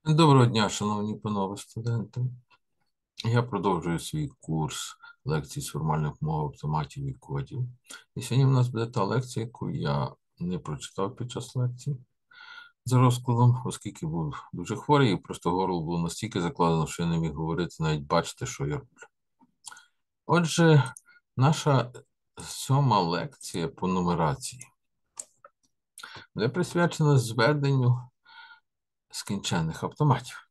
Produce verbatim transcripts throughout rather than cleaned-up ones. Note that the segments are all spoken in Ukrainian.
Доброго дня, шановні панове студенти. Я продовжую свій курс лекцій з формальних мов, автоматів і кодів. І сьогодні в нас буде та лекція, яку я не прочитав під час лекції за розкладом, оскільки був дуже хворий, і просто горло було настільки закладено, що я не міг говорити, навіть бачити, що я роблю. Отже, наша сьома лекція по нумерації буде присвячена зведенню скінченних автоматів.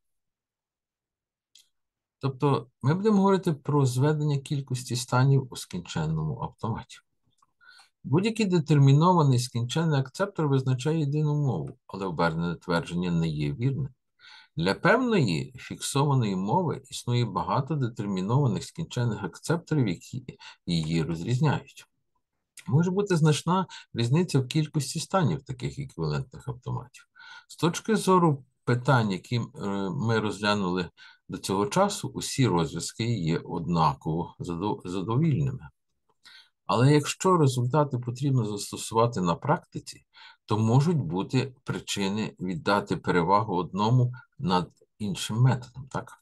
Тобто ми будемо говорити про зведення кількості станів у скінченному автоматі. Будь-який детермінований скінченний акцептор визначає єдину мову, але обернене твердження не є вірним. Для певної фіксованої мови існує багато детермінованих скінченних акцепторів, які її розрізняють. Може бути значна різниця в кількості станів таких еквівалентних автоматів. З точки зору питань, які ми розглянули до цього часу, усі розв'язки є однаково задовільними. Але якщо результати потрібно застосувати на практиці, то можуть бути причини віддати перевагу одному над іншим методом, так?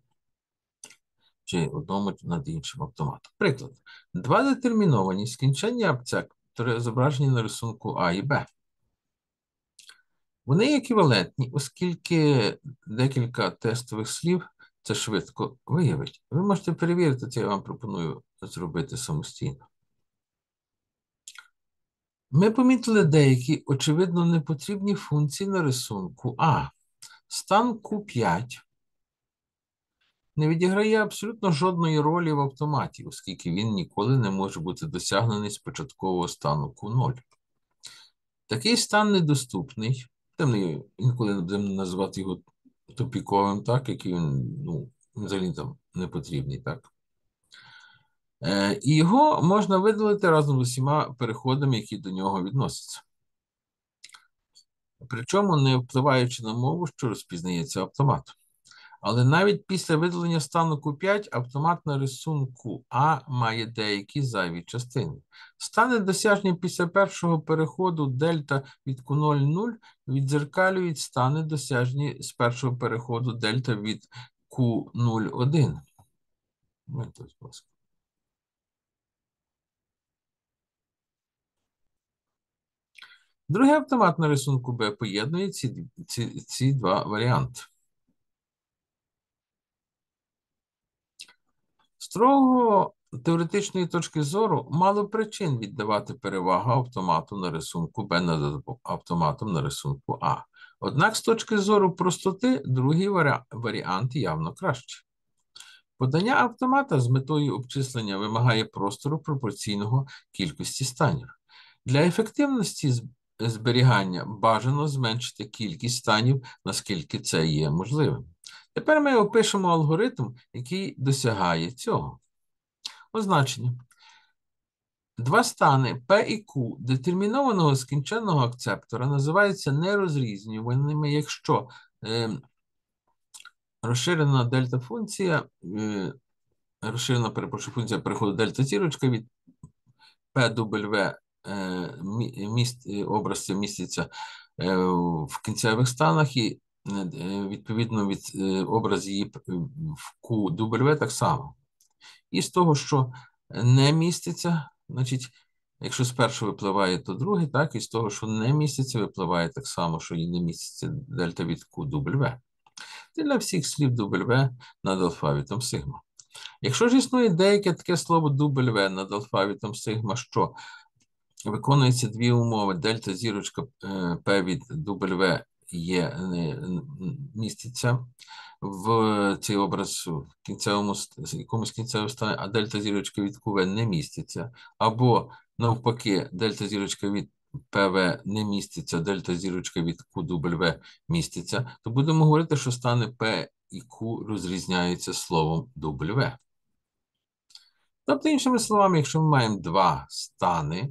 Чи одному над іншим автоматом. Приклад. Два детерміновані скінченні акцептори зображені на рисунку А і Б. Вони еквівалентні, оскільки декілька тестових слів це швидко виявить. Ви можете перевірити це, я вам пропоную зробити самостійно. Ми помітили деякі, очевидно, непотрібні функції на рисунку А. Стан Q п'ять не відіграє абсолютно жодної ролі в автоматі, оскільки він ніколи не може бути досягнений з початкового стану Q нуль. Такий стан недоступний, ми інколи будемо називати його тупіковим, так, який він, ну, взагалі там не потрібний, так. Е, і його можна видалити разом з усіма переходами, які до нього відносяться. Причому не впливаючи на мову, що розпізнається автомат. Але навіть після видалення стану Q п'ять автомат на рисунку А має деякі зайві частини. Стани, досяжні після першого переходу дельта від Q нуль нуль, віддзеркалюють стани, досяжні з першого переходу дельта від Q нуль один. Другий автомат на рисунку Б поєднує ці, ці, ці два варіанти. З строго теоретичної точки зору мало причин віддавати перевагу автомату на рисунку Б над автоматом на рисунку А. Однак з точки зору простоти другий варі... варіант явно кращий. Подання автомата з метою обчислення вимагає простору пропорційного кількості станів. Для ефективності зберігання бажано зменшити кількість станів, наскільки це є можливим. Тепер ми опишемо алгоритм, який досягає цього. Означення. Два стани P і Q детермінованого скінченного акцептора називаються нерозрізнюваними, якщо е, розширена дельта-функція, е, розширена, перепрошую, функція переходу дельта-зірочка від P-W е, міст, образця міститься е, в кінцевих станах і е, відповідно від е, образ її в Q-W так само. І з того, що не міститься, значить, якщо з першого випливає, то другий, так, і з того, що не міститься, випливає так само, що і не міститься дельта від Q W. Це для всіх слів W над алфавітом сигма. Якщо ж існує деяке таке слово W над алфавітом сигма, що виконується дві умови, дельта зірочка P від W є, міститься в цей образ в кінцевому, якомусь кінцевому стані, а дельта зірочка від Q V не міститься, або навпаки, дельта зірочка від P V не міститься, дельта зірочка від Q W міститься, то будемо говорити, що стани P і Q розрізняються словом W. Тобто, іншими словами, якщо ми маємо два стани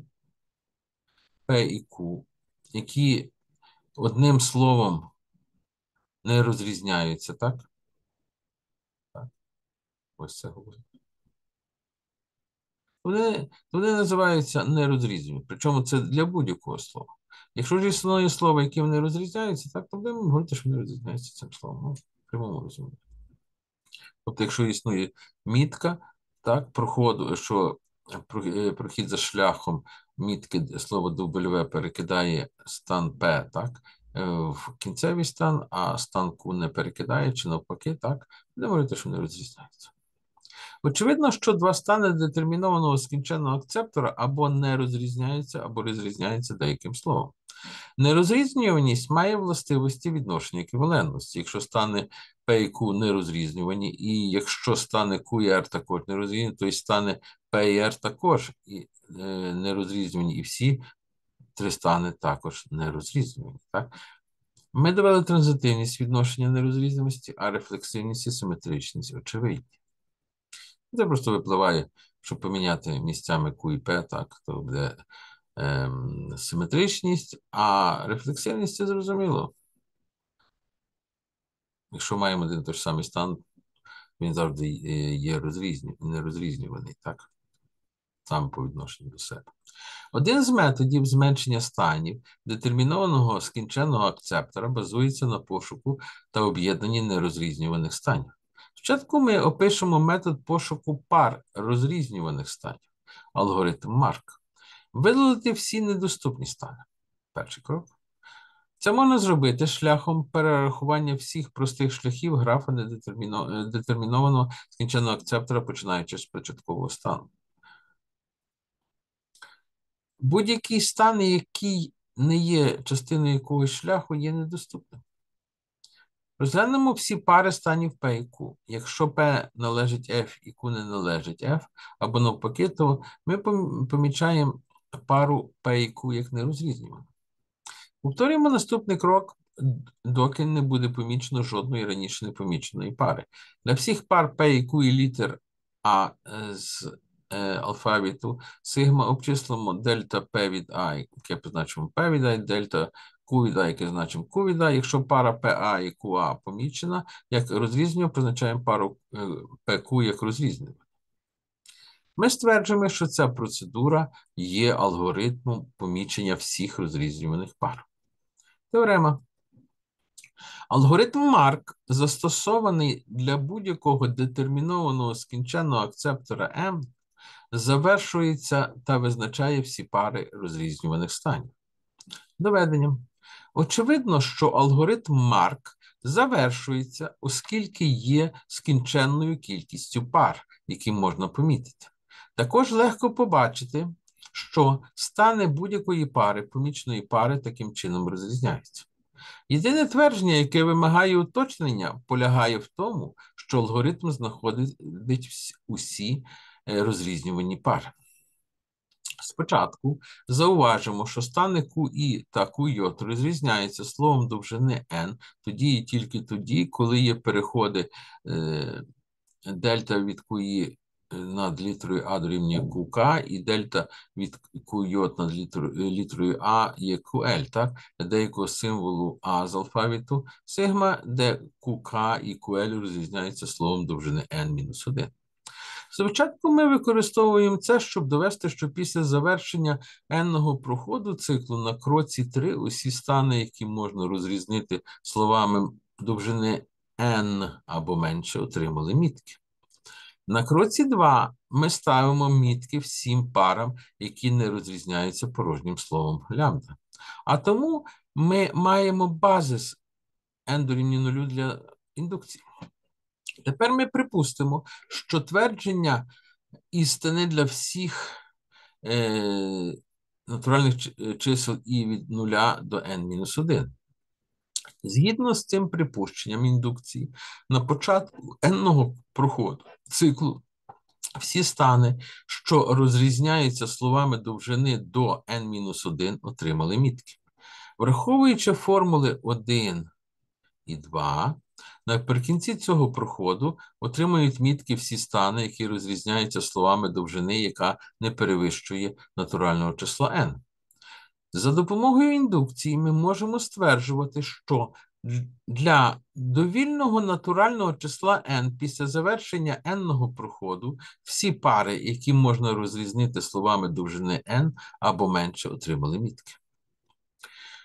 P і Q, які одним словом не розрізняються, так? Так. Ось це говорить. Вони, вони називаються нерозрізними. Причому це для будь-якого слова. Якщо ж існує слово, яке вони розрізняються, так, то будемо говорити, що вони розрізняються цим словом. Ну, в прямому розумінні. Тобто, якщо існує мітка, так, проходу, що прохід за шляхом мітки слово W перекидає стан P, так, в кінцевий стан, а стан Q не перекидає, чи навпаки, так, будемо говорити, що вони розрізняються. Очевидно, що два стани детермінованого скінченного акцептора або не розрізняються, або розрізняються деяким словом. Нерозрізнюваність має властивості відношення еквівалентності. Якщо стани P і Q не розрізнювані, і якщо стани Q і R також не розрізнювані, то й стани P і R також не розрізнювані, і всі три стани також не розрізнювані. Так? Ми довели транзитивність відношення нерозрізненості, а рефлексивність і симетричність очевидні. Це просто випливає, щоб поміняти місцями Q і P, так, то буде ем, симетричність, а рефлексивність – це зрозуміло. Якщо маємо один той ж самий стан, він завжди є розрізню, нерозрізнюваний, так? Саме по відношенню до себе. Один з методів зменшення станів детермінованого скінченного акцептора базується на пошуку та об'єднанні нерозрізнюваних станів. Спочатку ми опишемо метод пошуку пар розрізнюваних станів, алгоритм Марк. Видалити всі недоступні стани. Перший крок. Це можна зробити шляхом перерахування всіх простих шляхів графа недетермінованого скінченного акцептора, починаючи з початкового стану. Будь-який стан, який не є частиною якогось шляху, є недоступним. Розглянемо всі пари станів P і Q. Якщо P належить F і Q не належить F, або навпаки, то ми помічаємо пару P і Q як нерозрізнювану. Повторюємо наступний крок, доки не буде помічено жодної раніше непоміченої пари. Для всіх пар P і Q і літер А з е, алфавіту сигма обчислимо дельта P від А, яке позначимо P від А, дельта Q від А, яке значимо Q від А. Якщо пара пі ей і кю ей помічена, як розрізнювання, позначаємо пару пі кю як розрізнювання. Ми стверджуємо, що ця процедура є алгоритмом помічення всіх розрізнюваних пар. Теорема. Алгоритм Марк застосований для будь-якого детермінованого скінченного акцептора M, завершується та визначає всі пари розрізнюваних станів. Доведенням. Очевидно, що алгоритм Марк завершується, оскільки є скінченною кількістю пар, які можна помітити. Також легко побачити, що стани будь-якої пари, поміченої пари, таким чином розрізняються. Єдине твердження, яке вимагає уточнення, полягає в тому, що алгоритм знаходить усі розрізнювані пари. Спочатку зауважимо, що стани кю і та кю й розрізняються словом довжини n тоді і тільки тоді, коли є переходи е, дельта від кю і над літерою А дорівнює кю ка і дельта від кю й над літерою, літерою А є кю ель, так? Деякого символу А з алфавіту сигма, де кю ка і кю ель розрізняються словом довжини ен мінус один. Спочатку ми використовуємо це, щоб довести, що після завершення n-ного проходу циклу на кроці три усі стани, які можна розрізнити словами довжини n або менше, отримали мітки. На кроці два ми ставимо мітки всім парам, які не розрізняються порожнім словом лямбда. А тому ми маємо базис n дорівнює нулю для індукції. Тепер ми припустимо, що твердження істини для всіх е, натуральних чисел і від нуля до ен мінус один. Згідно з цим припущенням індукції, на початку n-ного проходу циклу всі стани, що розрізняються словами довжини до ен мінус один, отримали мітки. Враховуючи формули один і два, наприкінці цього проходу отримують мітки всі стани, які розрізняються словами довжини, яка не перевищує натурального числа n. За допомогою індукції ми можемо стверджувати, що для довільного натурального числа n після завершення n-ного проходу всі пари, які можна розрізнити словами довжини n або менше, отримали мітки.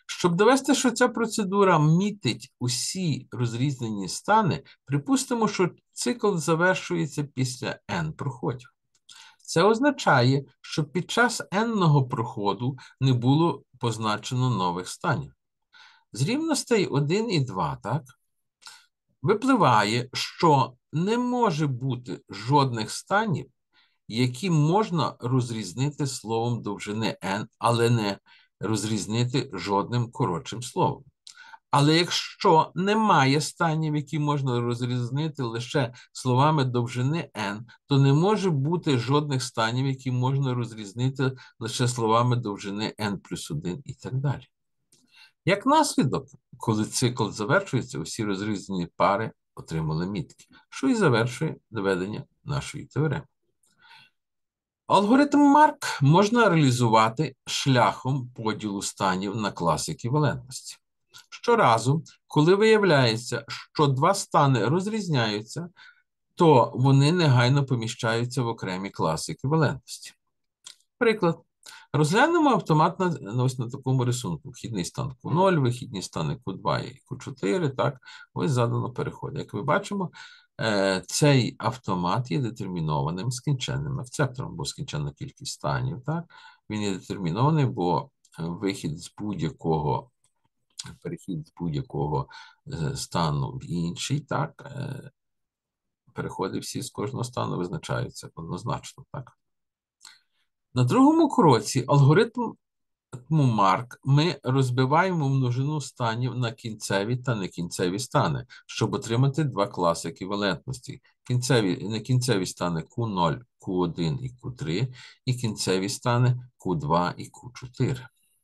Щоб довести, що ця процедура мітить усі розрізнені стани, припустимо, що цикл завершується після n проходів. Це означає, що під час n-го проходу не було позначено нових станів. З рівностей один і два, так, випливає, що не може бути жодних станів, які можна розрізнити словом довжини n, але не розрізнити жодним коротшим словом. Але якщо немає станів, які можна розрізнити лише словами довжини n, то не може бути жодних станів, які можна розрізнити лише словами довжини n плюс один і так далі. Як наслідок, коли цикл завершується, усі розрізнені пари отримали мітки, що і завершує доведення нашої теореми. Алгоритм Марк можна реалізувати шляхом поділу станів на клас еквівалентності. Щоразу, коли виявляється, що два стани розрізняються, то вони негайно поміщаються в окремі класи еквівалентності. Приклад. Розглянемо автомат на, ось на такому рисунку. Вхідний стан Q нуль, вихідні стани Q два і Q чотири. Так, ось задано переход. Як ви бачимо, цей автомат є детермінованим скінченним акцептором, бо скінченна кількість станів. Так? Він є детермінований, бо вихід з будь-якого, перехід з будь-якого стану в інший, так, переходи всі з кожного стану визначаються однозначно. Так? На другому кроці алгоритму Марк ми розбиваємо множину станів на кінцеві та некінцеві стани, щоб отримати два класи еквівалентності. Кінцеві, некінцеві стани Q нуль, Q один і Q три, і кінцеві стани Q два і Q чотири.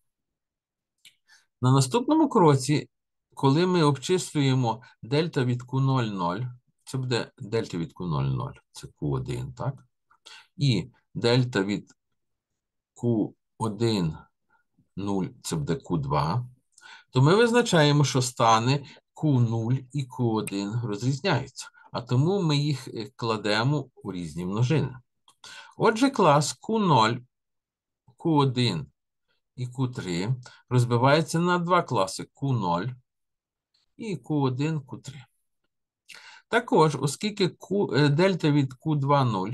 На наступному кроці, коли ми обчислюємо дельта від Q нуль нуль, це буде дельта від Q нуль нуль, це Q один, так? І дельта від Q один нуль, це буде Q два, то ми визначаємо, що стани Q нуль і Q один розрізняються, а тому ми їх кладемо у різні множини. Отже, клас Q нуль, Q один і Q три розбивається на два класи Q нуль і Q один, Q три. Також, оскільки Q, дельта від Q два нуль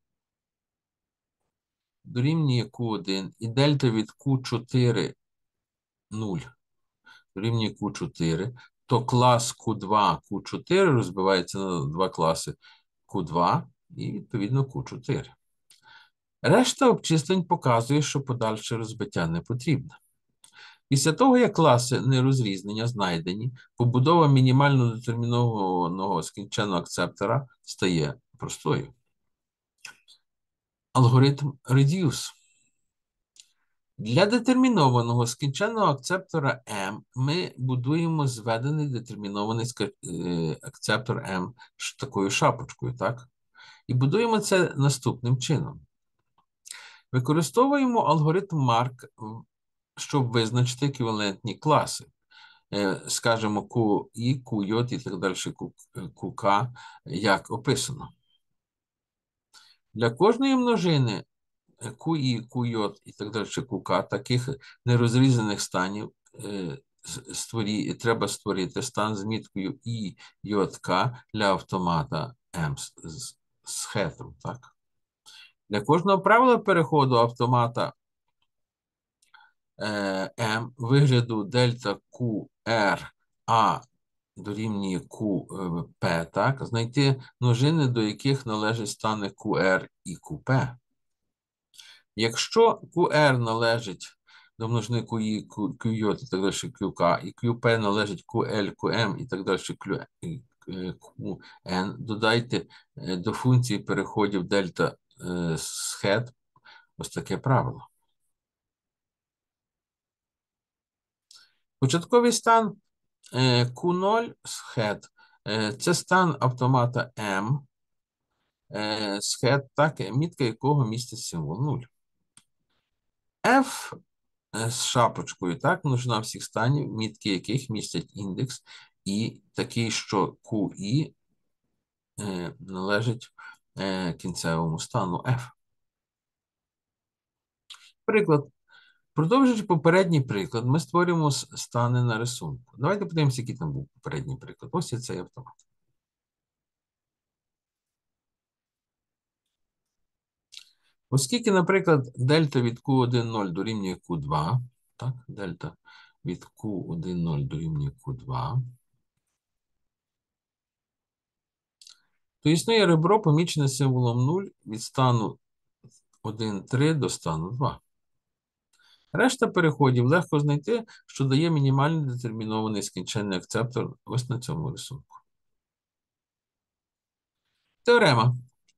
дорівнює Q один і дельта від Q чотири нуль дорівнює Q чотири, то клас Q два, Q чотири розбивається на два класи Q два і, відповідно, Q чотири. Решта обчислень показує, що подальше розбиття не потрібно. Після того, як класи нерозрізнення знайдені, побудова мінімально детермінованого скінченного акцептора стає простою. Алгоритм Reduce. Для детермінованого скінченного акцептора M ми будуємо зведений детермінований акцептор M такою шапочкою, так? І будуємо це наступним чином. Використовуємо алгоритм Марк, щоб визначити еквівалентні класи. Скажемо QI, QJ і так далі, QK, як описано. Для кожної множини QI, QJ і так далі, QK, таких нерозрізаних станів, створі, треба створити стан з міткою I, J, K для автомата M з, з хетом, так? Для кожного правила переходу автомата M вигляду дельта QR A дорівнює Q P, так? Знайти множини, до яких належать стани QR і Q P. Якщо Qr належить до множини QI, QJ і так далі, QK, і QP належить QL, QM і так далі, QN, додайте до функції переходів дельта з хет ось таке правило. Початковий стан Q нуль з хет – це стан автомата M з хет, так, мітка якого містить символ нуль. F з шапочкою, так, множина всіх станів, мітки яких містять індекс, і такий, що QI е, належить е, кінцевому стану F. Приклад. Продовжуючи попередній приклад, ми створюємо с- стани на рисунку. Давайте подивимося, який там був попередній приклад. Ось і цей автомат. Оскільки, наприклад, дельта від Q один ноль дорівнює Q два, так, дельта від Q один ноль дорівнює Q два, то існує ребро, помічене символом нуль від стану один три до стану два. Решта переходів легко знайти, що дає мінімальний детермінований скінченний акцептор ось на цьому рисунку. Теорема.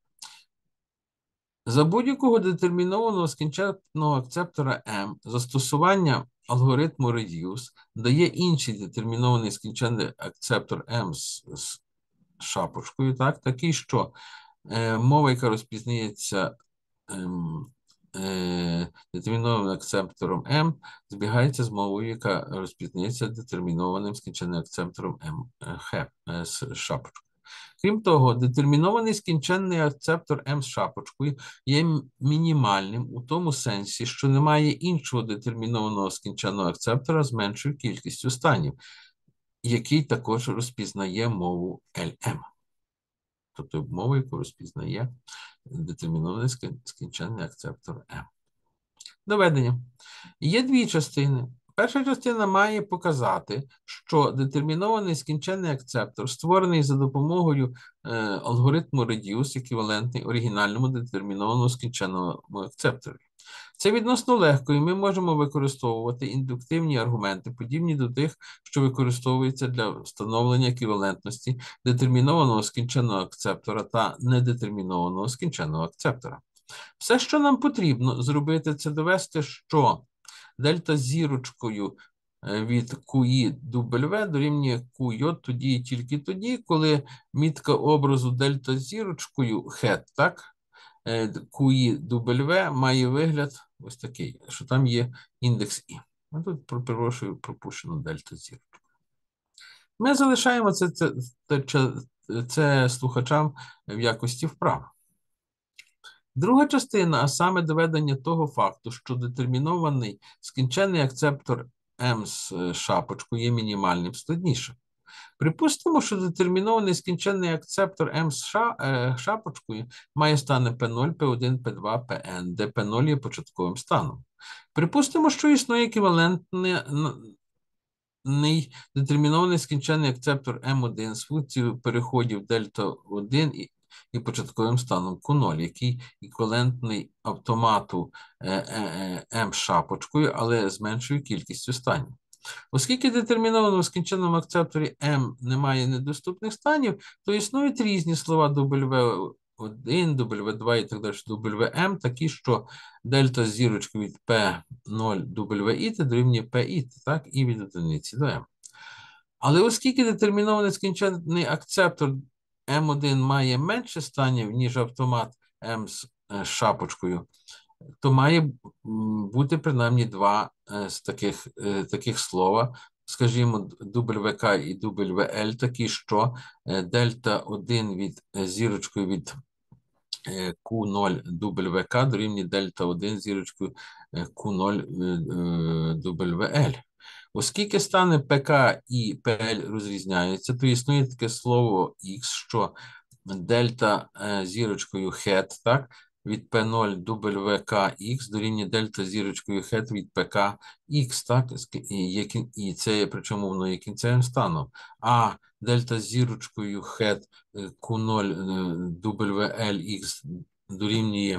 За будь-якого детермінованого скінченного акцептора M застосування алгоритму reduce дає інший детермінований скінченний акцептор M з, з шапочкою, так, такий, що е, мова, яка розпізнається ем, е, детермінованим акцептором M, збігається з мовою, яка розпізнається детермінованим скінченним акцептором M е, хеп, е, з шапочкою. Крім того, детермінований скінченний акцептор M з шапочкою є мінімальним у тому сенсі, що немає іншого детермінованого скінченного акцептора з меншою кількістю станів, який також розпізнає мову ел ем. Тобто мову, яку розпізнає детермінований скінченний акцептор M. Доведення. Є дві частини. Перша частина має показати, що детермінований скінченний акцептор, створений за допомогою е, алгоритму reduce, еквівалентний оригінальному детермінованому скінченному акцепторі. Це відносно легко, і ми можемо використовувати індуктивні аргументи, подібні до тих, що використовуються для встановлення еквівалентності детермінованого скінченного акцептора та недетермінованого скінченного акцептора. Все, що нам потрібно зробити, це довести, що дельта зірочкою від кю і дабл ю дорівнює кю й тоді і тільки тоді, коли мітка образу дельта зірочкою head, так, кю і дабл ю має вигляд ось такий, що там є індекс І. А тут, перепрошую, пропущено дельта зірочку. Ми залишаємо це, це, це, це слухачам в якості вправ. Друга частина, а саме доведення того факту, що детермінований скінченний акцептор M з шапочкою є мінімальним, складніше. Припустимо, що детермінований скінченний акцептор M з шапочкою має стани пі нуль, пі один, пі два, пі ен, де пі нуль є початковим станом. Припустимо, що існує еквівалентний детермінований скінченний акцептор М один з функцією переходів дельта один і і початковим станом кю нуль, який еквівалентний автомату М шапочкою, але з меншою кількістю станів. Оскільки детермінованому скінченному акцепторі М немає недоступних станів, то існують різні слова дабл ю один, дабл ю два і так далі, дабл ю ем, такі, що дельта з зірочкою від пі нуль дабл ю і дорівнює пі, так, і від одиниці до М. Але оскільки детермінований скінченний акцептор М один має менше станів, ніж автомат М з шапочкою, то має бути принаймні два з таких, таких слова, скажімо, дабл ю кей і дабл ю ел, такі, що дельта один від зірочкою від кю нуль дабл ю кей дорівнює дельта один зірочкою кю нуль дабл ю ел. Оскільки стани ПК і ПЛ розрізняються, то існує таке слово X, що дельта зірочкою head, так, від пі нуль дабл ю кей X дорівнює дельта зірочкою head від пі кей X, так, і це причому воно є кінцевим станом. А дельта зірочкою head кю нуль дабл ю ел X дорівнює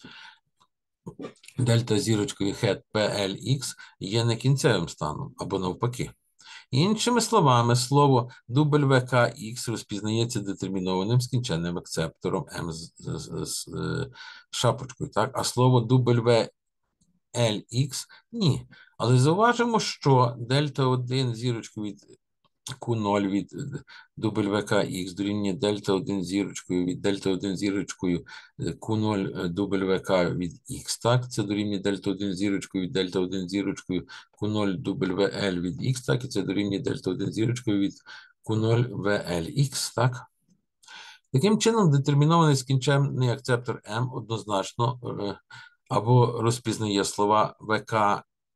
дельта зірочкою head пі ел X є не кінцевим станом, або навпаки. Іншими словами, слово дабл ю кей X розпізнається детермінованим скінченним акцептором M з, з, з, з шапочкою, так? А слово дабл ю ел X ні. Але зауважимо, що дельта один зірочкою від кю нуль від дабл ю кей X дорівнює дельта один зірочкою від дельта один зірочкою кю нуль дабл ю кей від X, так? Це дорівнює дельта один зірочкою від дельта один зірочкою кю нуль дабл ю ел від X, так? І це дорівнює дельта один зірочкою від кю нуль ве ел X, так? Таким чином, детермінований скінченний акцептор M однозначно або розпізнає слова ВК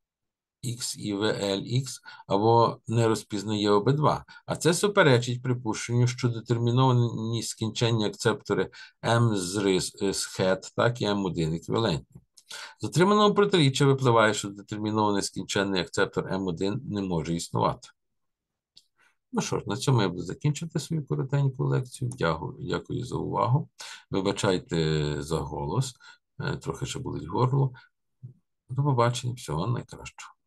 X і V L X, або не розпізнає обидва. А це суперечить припущенню, що детерміновані скінченні акцептори M з рис з head, так і ем один еквівалентні. З отриманого протиріччя випливає, що детермінований скінченний акцептор ем один не може існувати. Ну що ж, на цьому я буду закінчувати свою коротеньку лекцію. Дякую, дякую за увагу. Вибачайте за голос, трохи ще болить горло. До побачення, всього найкращого.